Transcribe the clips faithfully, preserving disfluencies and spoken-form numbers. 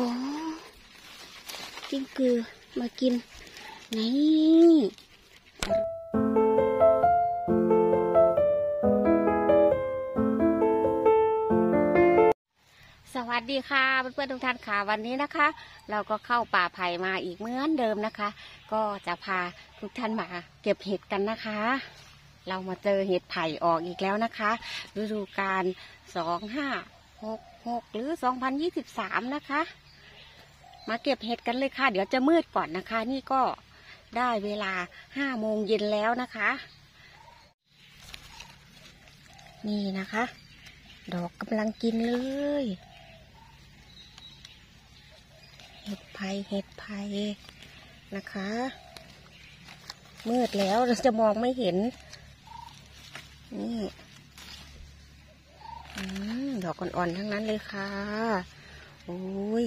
อ๋อกิ้งกือมากินนี่สวัสดีค่ะเพื่อนๆทุกท่านค่ะวันนี้นะคะเราก็เข้าป่าไผ่มาอีกเหมือนเดิมนะคะ ก็จะพาทุกท่านมาเก็บเห็ดกันนะคะ เรามาเจอเห็ดไผ่ออกอีกแล้วนะคะฤดูกาลสองห้าหกหกหรือสองพันยี่สิบสามนะคะมาเก็บเห็ดกันเลยค่ะเดี๋ยวจะมืดก่อนนะคะนี่ก็ได้เวลาห้าโมงเย็นแล้วนะคะนี่นะคะดอกกำลังกินเลยเห็ดไผ่เห็ดไผ่นะคะมืดแล้วเราจะมองไม่เห็นนี่ดอกอ่อนๆทั้งนั้นเลยค่ะโอ้ย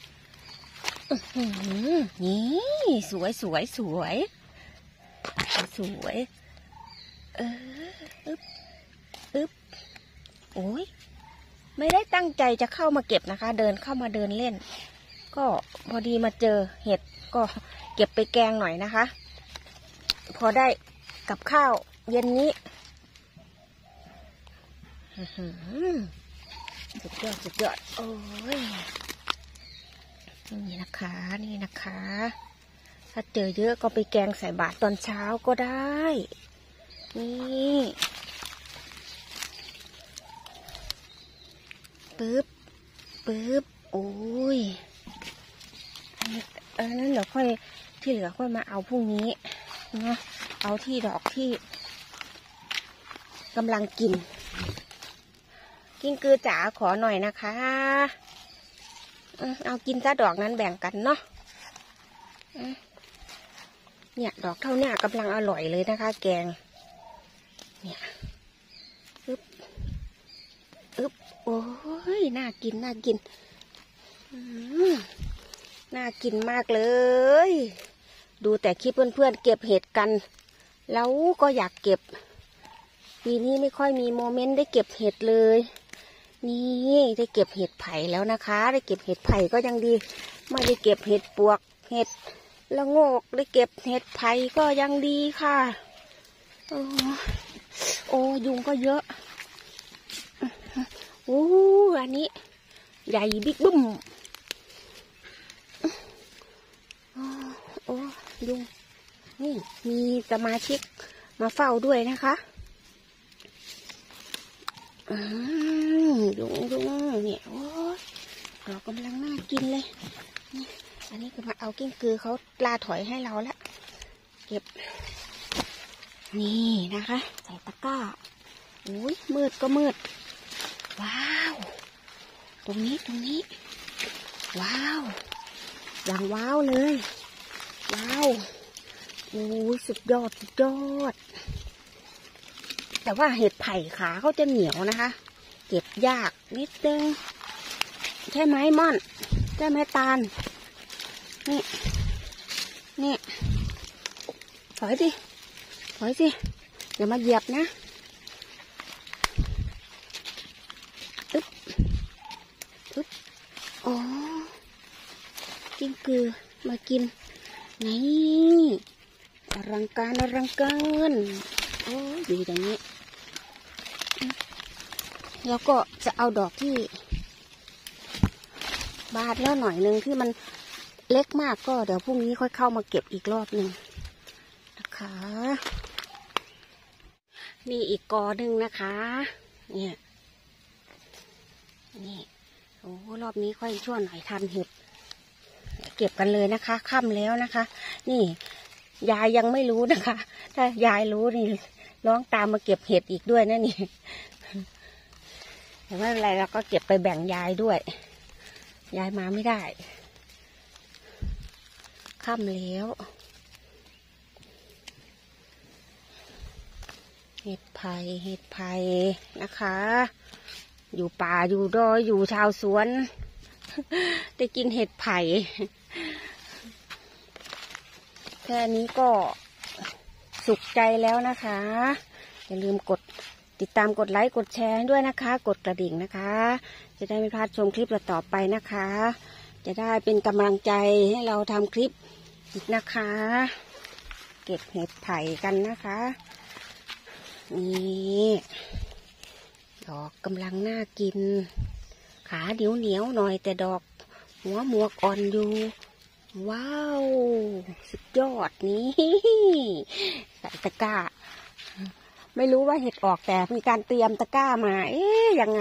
นี่สวยสวยสวยสวยเอออึ๊บอึ๊บโอ้ยไม่ได้ตั้งใจจะเข้ามาเก็บนะคะเดินเข้ามาเดินเล่นก็พอดีมาเจอเห็ดก็เก็บไปแกงหน่อยนะคะพอได้กับข้าวเย็นนี้สุดยอดสุดยอดโอ้ยนี่นะคะนี่นะคะถ้าเจอเยอะก็ไปแกงใส่บาตรตอนเช้าก็ได้นี่ปึ๊บปึ๊บโอ้ยเออนั่นเดี๋ยวค่อยที่เหลือค่อยมาเอาพรุ่งนี้นะเอาที่ดอกที่กำลังกินกิ้งกือจ๋าขอหน่อยนะคะเอากินซะดอกนั้นแบ่งกันเนาะเนี่ยดอกเท่านี้กำลังอร่อยเลยนะคะแกงเนี่ยอึ๊บอึ๊บโอ้ยน่ากินน่ากินน่ากินมากเลยดูแต่คลิปเพื่อนๆเก็บเห็ดกันแล้วก็อยากเก็บปีนี้ไม่ค่อยมีโมเมนต์ได้เก็บเห็ดเลยนี่ได้เก็บเห็ดไผ่แล้วนะคะได้เก็บเห็ดไผ่ก็ยังดีไม่ได้เก็บเห็ดปวกเห็ดละโงกได้เก็บเห็ดไผ่ก็ยังดีค่ะโอ้โอ้ยุงก็เยอะโอ้อันนี้ใหญ่บิ๊กบึ้มโอ้ยุงนี่มีสมาชิกมาเฝ้าด้วยนะคะอืมยุงยุงเนี่ยโอ้ดอกกำลังน่ากินเลยนี่อันนี้ก็มาเอากิ้งกือเขาลาถอยให้เราแล้วเก็บนี่นะคะใส่ตะกร้าโอ้ยมืดก็มืดว้าวตรงนี้ตรงนี้ว้าวอย่างว้าวเลยว้าวโอ้ยสุดยอดสุดยอดแต่ว่าเห็ดไผ่ขาเขาจะเหนียวนะคะเก็บยากนิดนึงใช่ไหมม่อนใช่ไหมตาลนี่นี่ถอยสิถอยสิอย่ามาเหยียบนะอึ๊บอึ๊บอ๋อกิ้งกือมากินนี่อลังการอลังการโอ้ยดีอย่างนี้แล้วก็จะเอาดอกที่บาดแล้วหน่อยนึงที่มันเล็กมากก็เดี๋ยวพรุ่งนี้ค่อยเข้ามาเก็บอีกรอบหนึ่งนะคะนี่อีกกอหนึ่งนะคะเนี่ยนี่โอ้รอบนี้ค่อยชั่วหน่อยทันเห็ดเก็บกันเลยนะคะค่ำแล้วนะคะนี่ยายยังไม่รู้นะคะถ้ายายรู้นี่ร้องตามมาเก็บเห็ดอีกด้วยนะนี่แต่ไม่เป็นไรเราก็เก็บไปแบ่งยายด้วยยายมาไม่ได้ค่ำแล้วเห็ดไผ่เห็ดไผ่นะคะอยู่ป่าอยู่ดอยอยู่ชาวสวนได้กินเห็ดไผ่แค่นี้ก็สุขใจแล้วนะคะอย่าลืมกดติดตามกดไลค์กดแชร์ด้วยนะคะกดกระดิ่งนะคะจะได้ไม่พลาดชมคลิปต่อไปนะคะจะได้เป็นกำลังใจให้เราทำคลิปอีกนะคะ เก็บเห็ดไผ่กันนะคะนี่ดอกกำลังน่ากินขาเหนียวเหนียวหน่อยแต่ดอกหัวหมวกอ่อนอยู่ว้าวสุดยอดนี้ใส่ตะกร้าไม่รู้ว่าเห็ดออกแต่มีการเตรียมตะกร้ามาเอ๊ยยังไง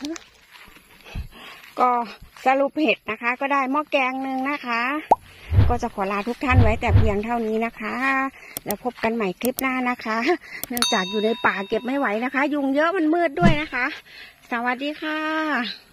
ก็สรุปเห็ดนะคะก็ได้หม้อแกงหนึ่งนะคะก็จะขอลาทุกท่านไว้แต่เพียงเท่านี้นะคะแล้วพบกันใหม่คลิปหน้านะคะเนื่องจากอยู่ในป่าเก็บไม่ไหวนะคะยุงเยอะมันมืดด้วยนะคะสวัสดีค่ะ